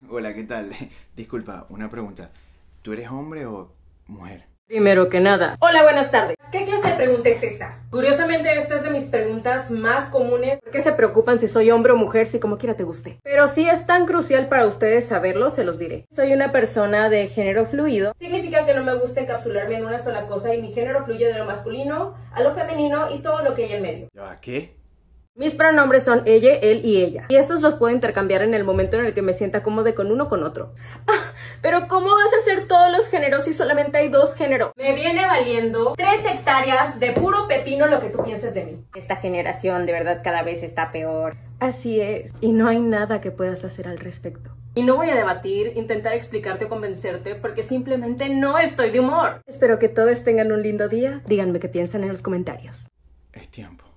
Hola, ¿qué tal? Disculpa, una pregunta. ¿Tú eres hombre o mujer? Primero que nada, hola, buenas tardes. ¿Qué clase de pregunta es esa? Curiosamente, esta es de mis preguntas más comunes. ¿Por qué se preocupan si soy hombre o mujer, si como quiera te guste? Pero si es tan crucial para ustedes saberlo, se los diré. Soy una persona de género fluido. Significa que no me gusta encapsularme en una sola cosa y mi género fluye de lo masculino a lo femenino y todo lo que hay en medio. ¿Ya qué? Mis pronombres son ella, él y ella. Y estos los puedo intercambiar en el momento en el que me sienta cómoda con uno o con otro. Ah, pero ¿cómo vas a hacer todos los géneros si solamente hay dos géneros? Me viene valiendo 3 hectáreas de puro pepino lo que tú pienses de mí. Esta generación de verdad cada vez está peor. Así es, y no hay nada que puedas hacer al respecto. Y no voy a debatir, intentar explicarte o convencerte, porque simplemente no estoy de humor. Espero que todos tengan un lindo día. Díganme qué piensan en los comentarios. Es tiempo.